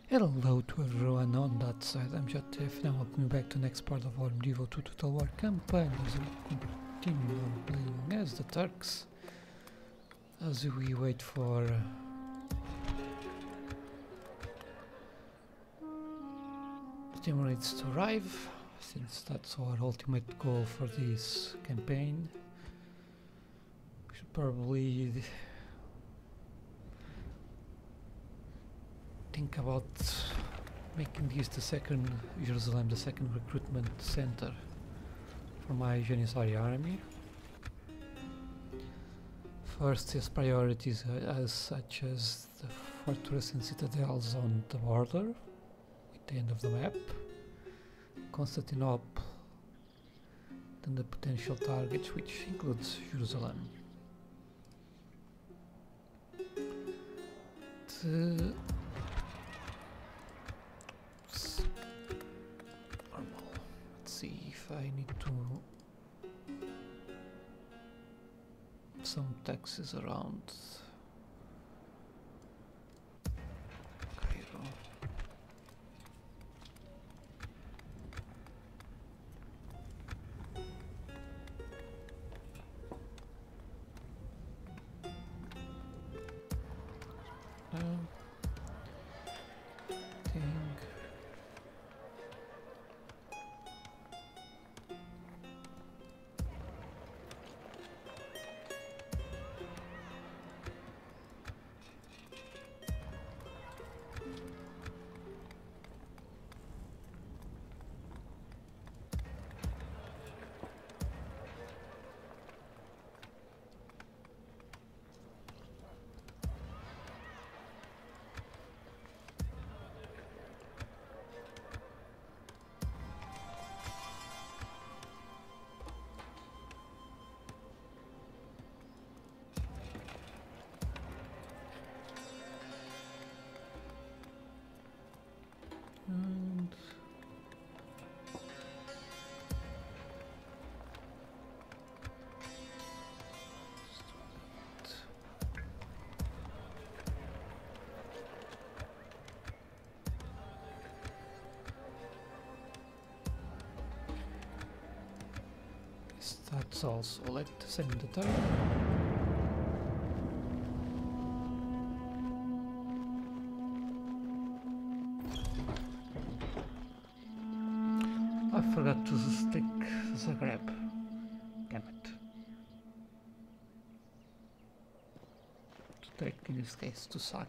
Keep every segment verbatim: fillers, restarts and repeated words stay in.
Hello to everyone on that side, I'm M two T W, now welcome back to the next part of our medieval two Total War campaign as we continue on playing as the Turks, as we wait for uh, the Timurids to arrive, since that's our ultimate goal for this campaign. We should probably think about making this the second Jerusalem, the second recruitment center for my Janissary army. First is priorities uh, as such as the fortress and citadels on the border with the end of the map, Constantinople, then the potential targets, which includes Jerusalem. The see if I need to some taxes around Cairo. Um, thing. And that's also let's send the turn. I forgot to stick Zagreb. Damn it. To take, in this case, to sack.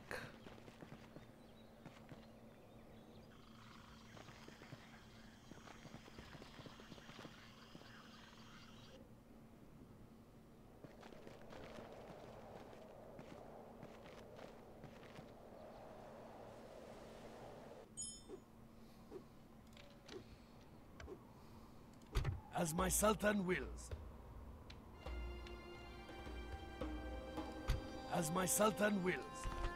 As my Sultan wills. As my Sultan wills.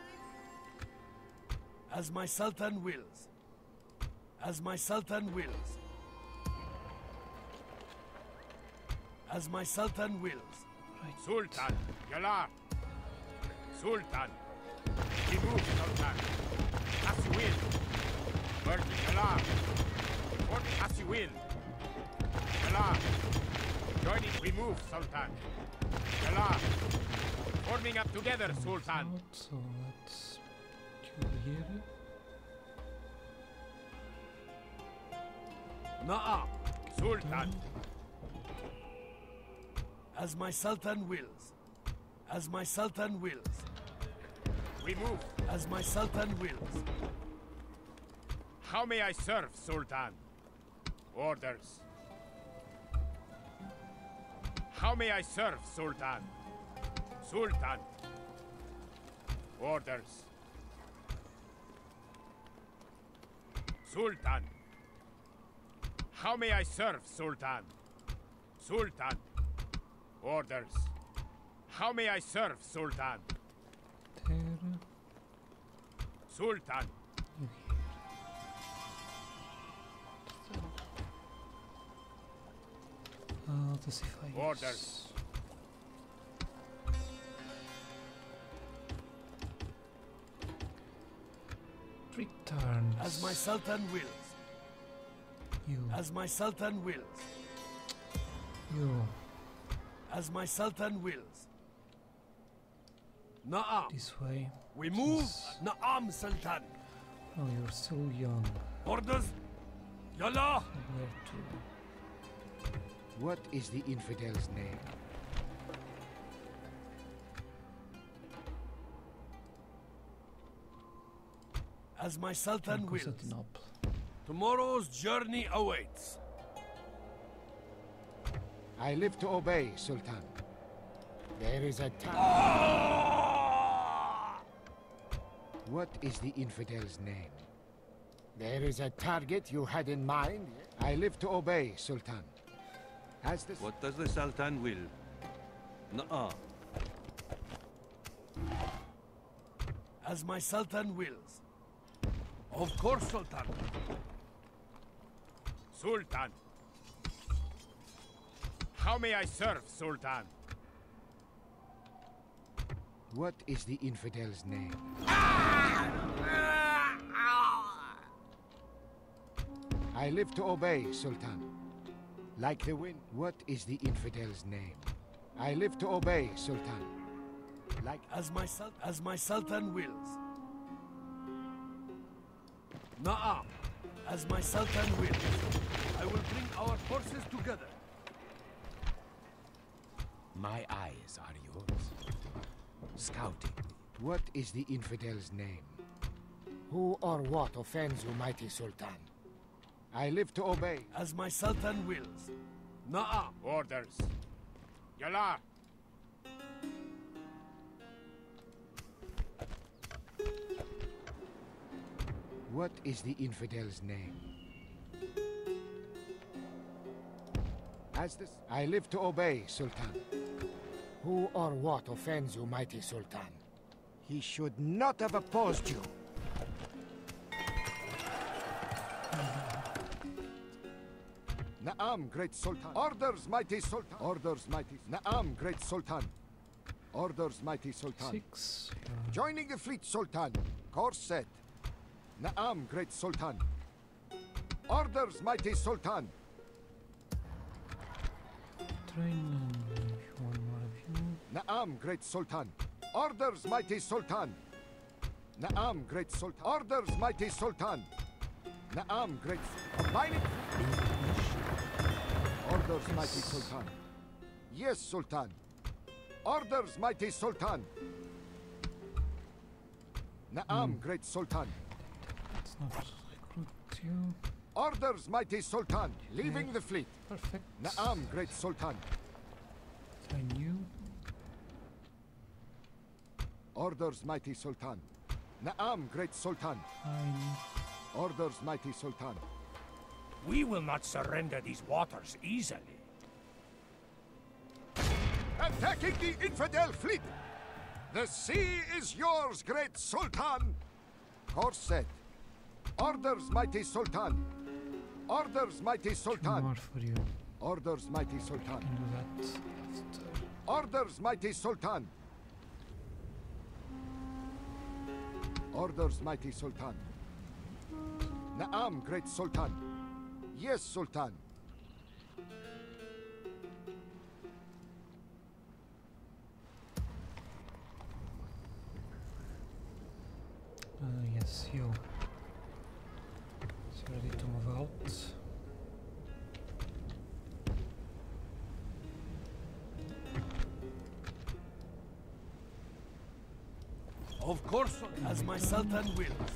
As my Sultan wills. As my Sultan wills. As my Sultan wills. Right. Sultan, Yalar. Sultan. Remove Sultan. As you will. Word Yalar. Report as you will. Yalar. Joining, we move, Sultan. Yalar. Forming up together, Sultan. Out, so let's do here. Na'am. Sultan. As my Sultan wills. As my Sultan wills. We move. As my Sultan wills. How may I serve, Sultan? Orders. How may I serve, Sultan? Sultan. Orders. Sultan. How may I serve, Sultan? Sultan. Orders. How may I serve, Sultan? There. Sultan. You here. Uh, let's see if I Orders. use- returns. As my Sultan wills. You, As my Sultan wills. you. As my Sultan wills. Na'am. This way. We move. This- Na'am, Sultan. Oh, you're still young. Orders. Yallah. Where to? What is the infidel's name? As my Sultan wills. Constantinople. Tomorrow's journey awaits. I live to obey, Sultan. There is a time. What is the infidel's name? There is a target you had in mind? I live to obey, Sultan. Has this... What does the Sultan will? Nuh-uh. As my Sultan wills. Of course, Sultan. Sultan. How may I serve, Sultan? What is the infidel's name? I live to obey, Sultan. Like the wind. What is the infidel's name? I live to obey, Sultan. Like... As my sul as my Sultan wills. Na'am. As my Sultan wills. I will bring our forces together. My eyes are yours. Scouting. What is the infidel's name? Who or what offends you, mighty Sultan? I live to obey. As my Sultan wills. Na'am. Orders. Yallah. What is the infidel's name? As this, I live to obey, Sultan. Who or what offends you, mighty Sultan? He should not have opposed you. Na'am, great Sultan. Orders, mighty Sultan. Orders, mighty. Na'am, great Sultan. Orders, mighty Sultan. Six. Joining the fleet, Sultan. Course set. Na'am, great Sultan. Orders, mighty Sultan. Train and one more of you. Na'am, great Sultan. Orders, mighty Sultan. Na'am, great Sultan. Orders, mighty Sultan. Na'am, great. Combining. Orders, mighty Sultan. Yes, Sultan. Orders, mighty Sultan. Na'am, great Sultan. Let's not recruit you. Orders, mighty Sultan. Leaving the fleet. Perfect. Na'am, great Sultan. Train you. Orders, mighty Sultan. Na'am, great Sultan. Fine. Orders, mighty Sultan. We will not surrender these waters easily. Attacking the infidel fleet! The sea is yours, great Sultan! Course set. Orders, mighty Sultan. Orders, mighty Two Sultan. more for you. Orders, mighty Sultan. Can do that after. Orders, mighty Sultan. Orders, mighty Sultan. Na'am, great Sultan. Yes, Sultan. Uh, yes, you. It's ready to move out. Of course, Sultan. As my Sultan wills.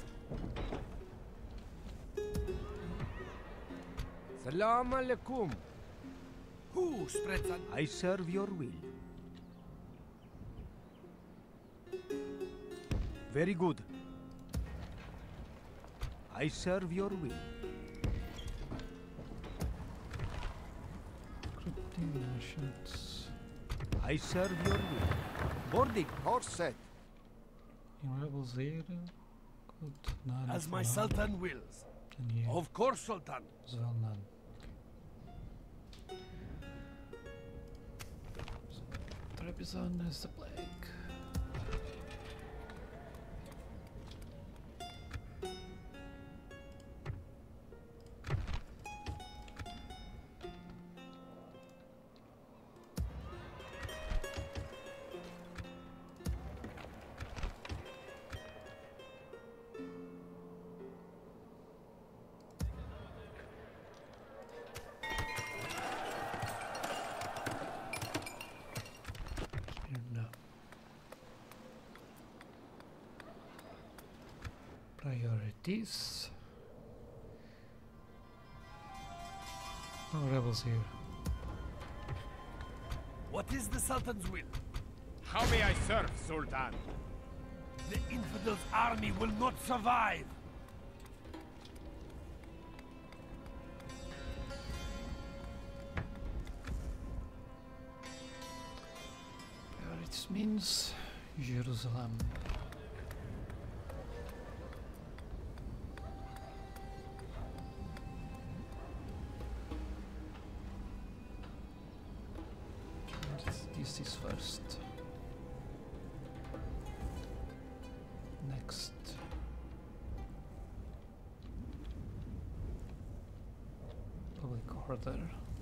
Salam alaikum. Who spreads an... I serve your will. Very good. I serve your will. Recruiting merchants. I serve your will. Boarding. Course set. Any rebels there? Good. None. As for my now. Sultan wills. And here Of course, Sultan. as well, none. Okay. Trebizond is the plague. Priorities. No rebels here. What is the Sultan's will? How may I serve, Sultan? The Infidels' army will not survive! Priorities means Jerusalem. This is first. Next. Public order.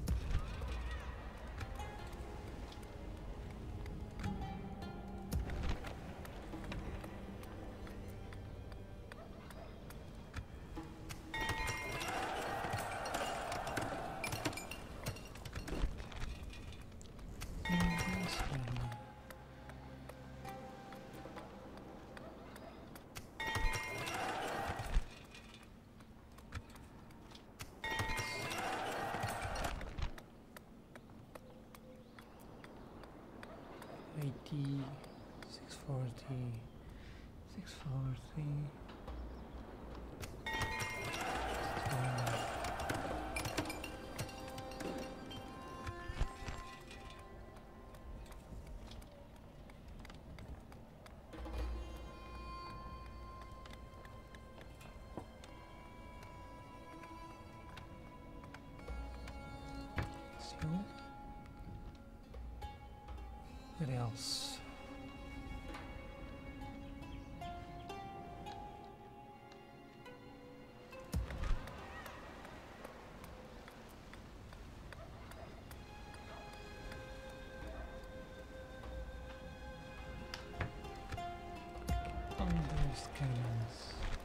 eighty, six forty, six forty. What else? Those cannons.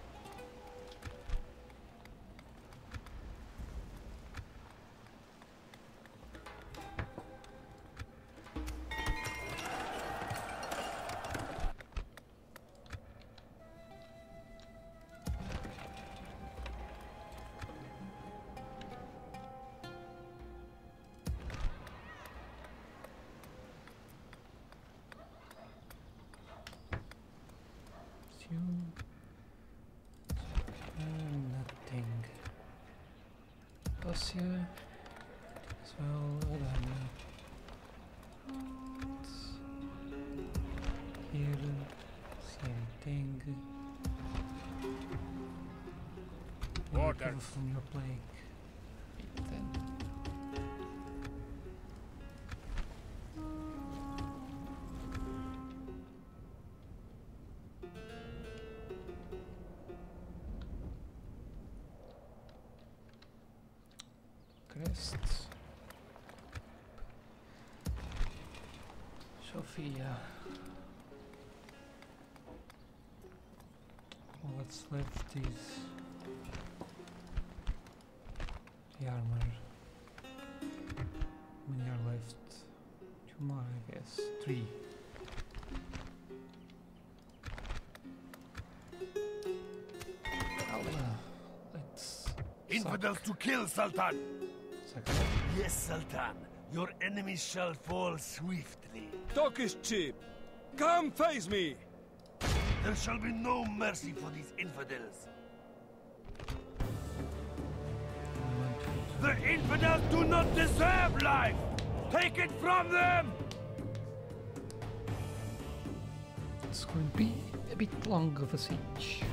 Nothing. Russia as well. Here, same thing. Order from your plague. Eight, ten. Crests. Sophia. What's left is the armor. How many are left? Two more, I guess. Three. Well, uh, let's. Infidels to kill, Sultan! Zagreb. Yes, Sultan. Your enemies shall fall swiftly. Talk is cheap. Come face me! There shall be no mercy for these infidels. The infidels do not deserve life! Take it from them! It's going to be a bit long of a siege.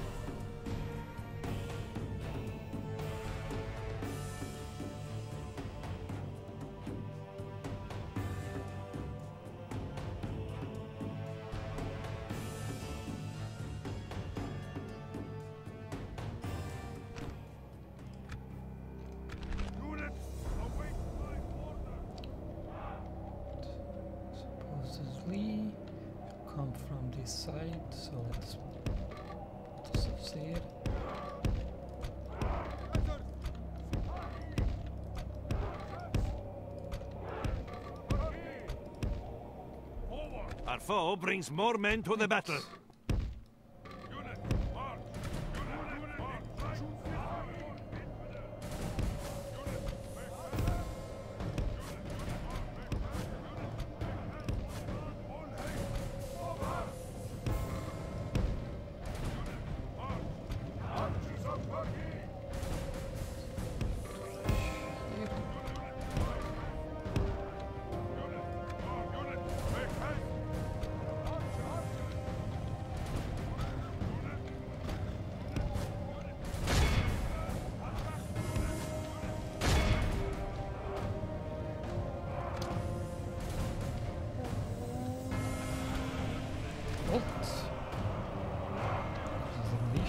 Supposedly come from this side, so let's put ourselves here. Our foe brings more men to the battle.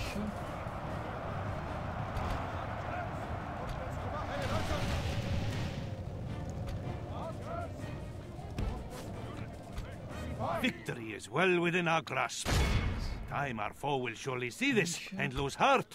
militia. Victory is well within our grasp. Time our foe will surely see this and lose heart.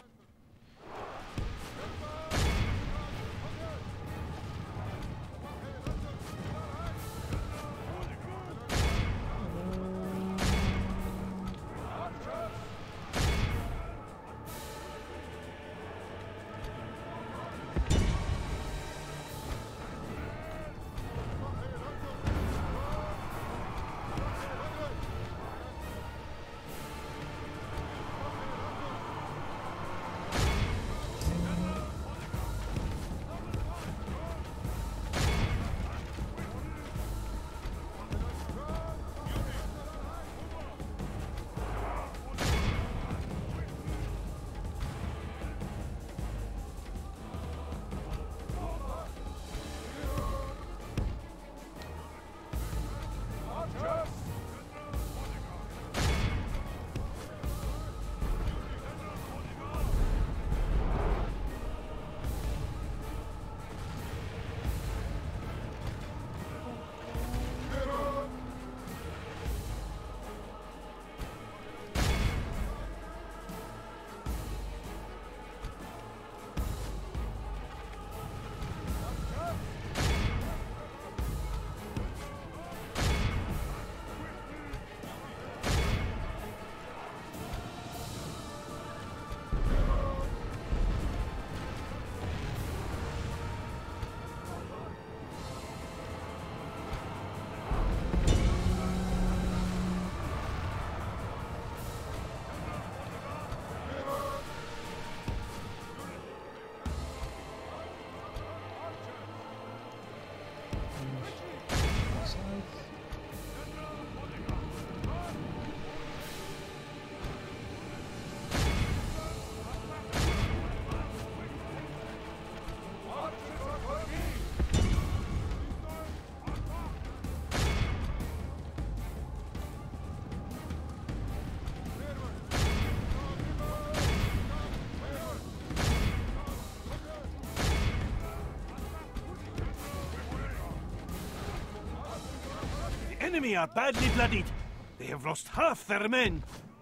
The enemy are badly bloodied. They have lost half their men.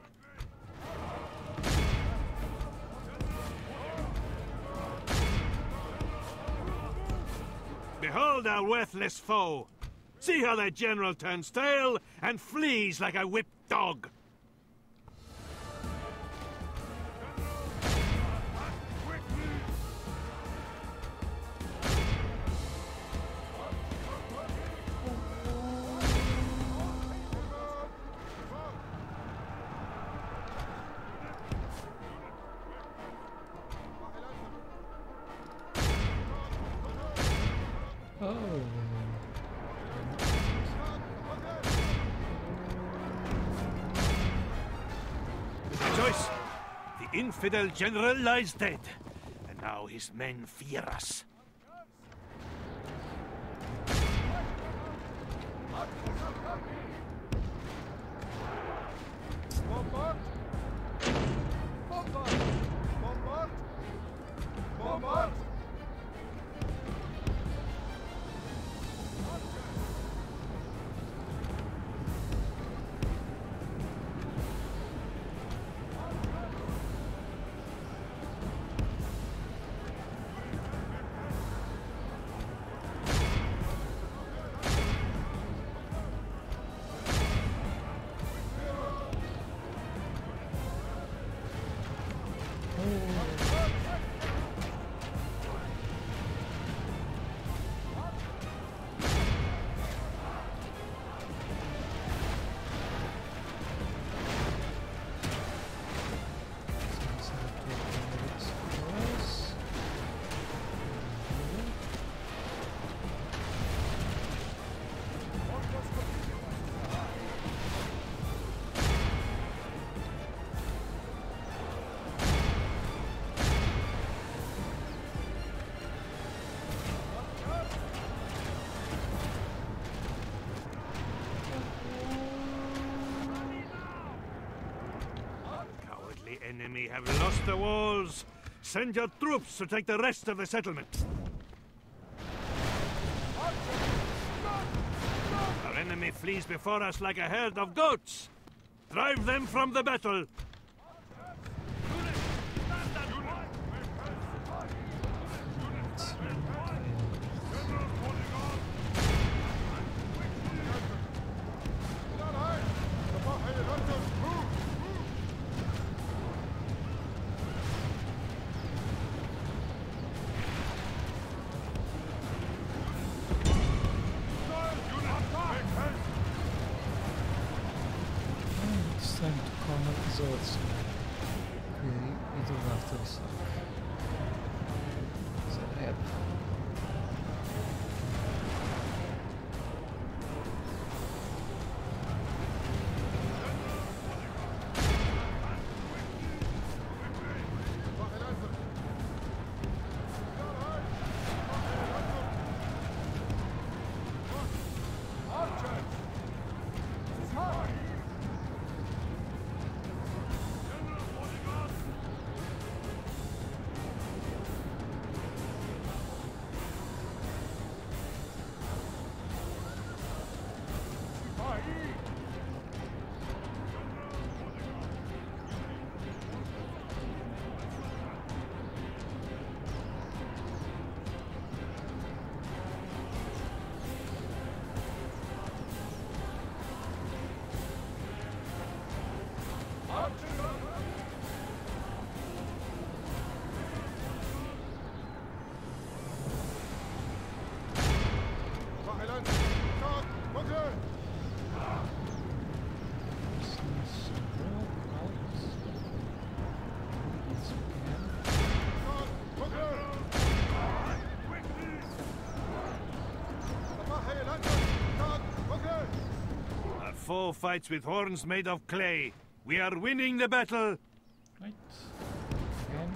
Behold our worthless foe. See how their general turns tail and flees like a whipped dog. Oh. Rejoice! The infidel general lies dead, and now his men fear us. Bombard! Bombard! Bombard! Bombard! enemy have lost the walls. Send your troops to take the rest of the settlement. Our enemy flees before us like a herd of goats. Drive them from the battle. It's time to call out the Zords. We, we do have to suck. Zagreb. Our foe fights with horns made of clay. We are winning the battle. Right. Again.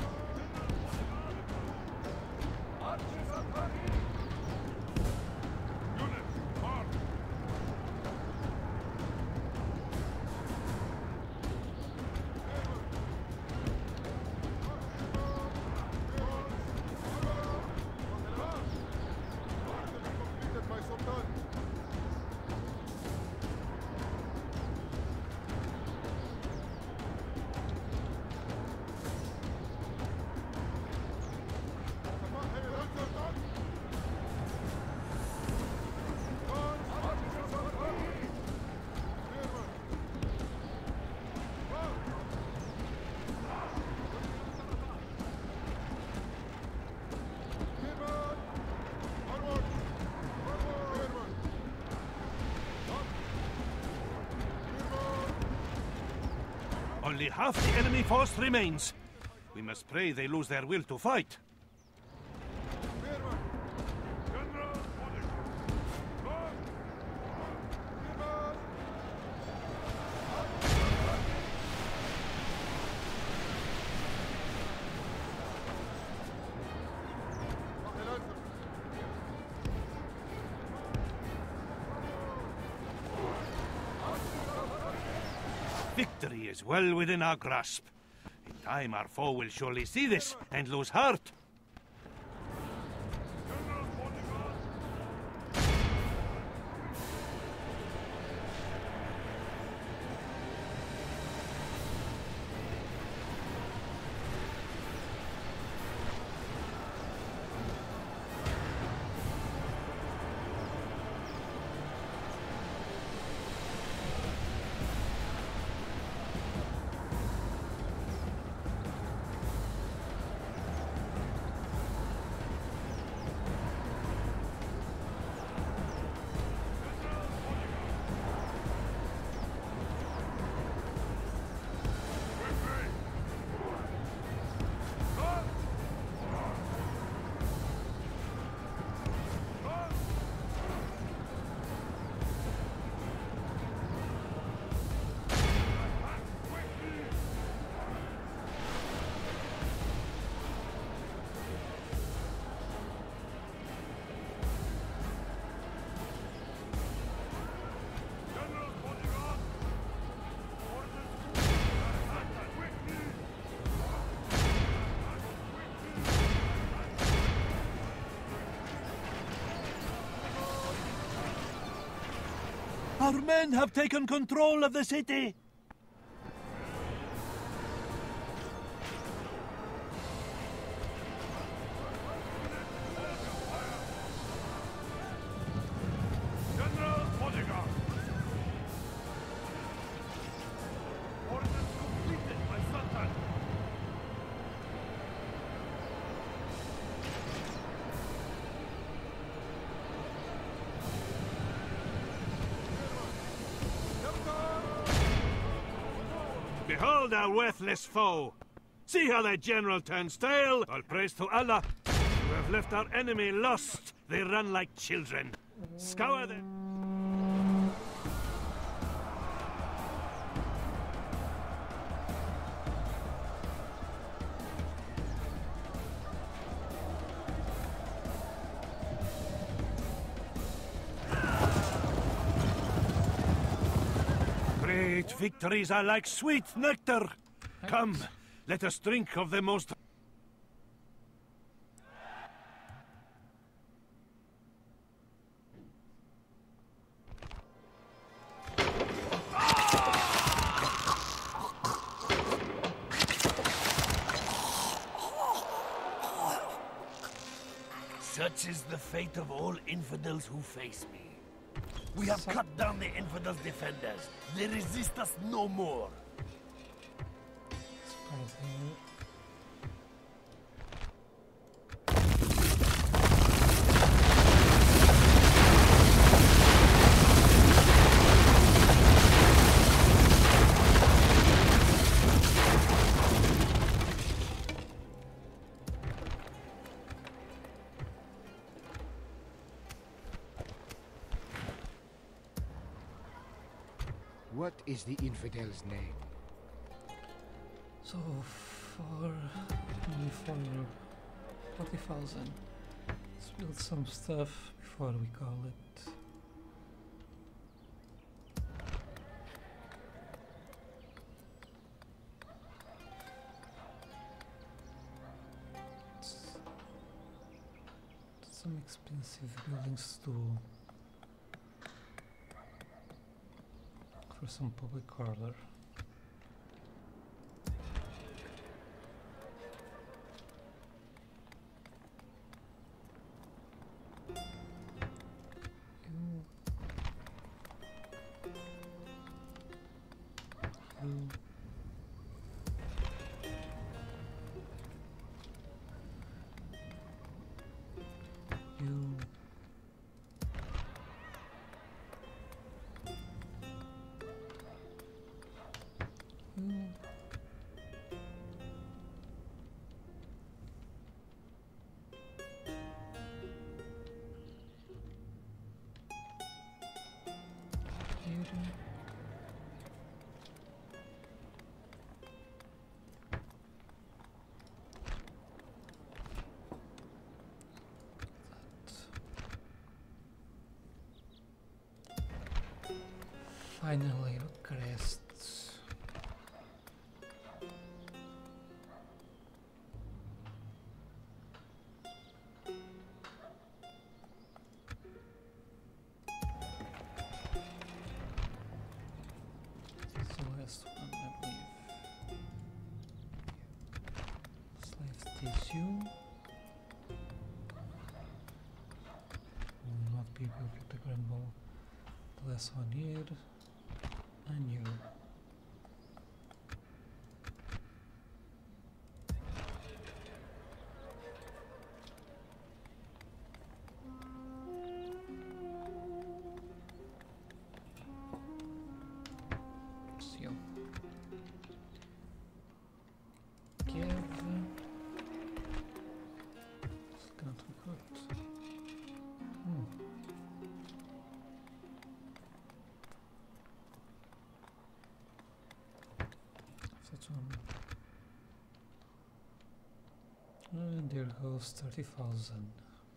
Only half the enemy force remains. We must pray they lose their will to fight. Victory is well within our grasp. In time, our foe will surely see this and lose heart. Our men have taken control of the city! General Bodyguard! Orders completed, my Sultan! Behold our worthless foe! See how their general turns tail! All praise to Allah, who have left our enemy lost. They run like children. Scour them. Great victories are like sweet nectar. Come, let us drink of the most... Such is the fate of all infidels who face me. We have cut down the infidels' defenders. They resist us no more. What is the infidel's name? So for for forty thousand, let's build some stuff before we call it. It's some expensive buildings too. For some public order. You. You. You. Finally, crests. This is the last one, I believe. Slave tissue. Will not be able to get the grand ball. The last one here. And you. So, give. It's cannot recruit. Hmm. That's one. And there goes thirty thousand.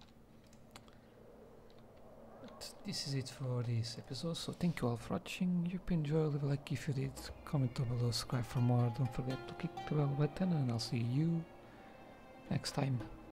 But this is it for this episode, so thank you all for watching. If you enjoyed, leave a like if you did, comment down below, subscribe for more, don't forget to click the bell button, and I'll see you next time.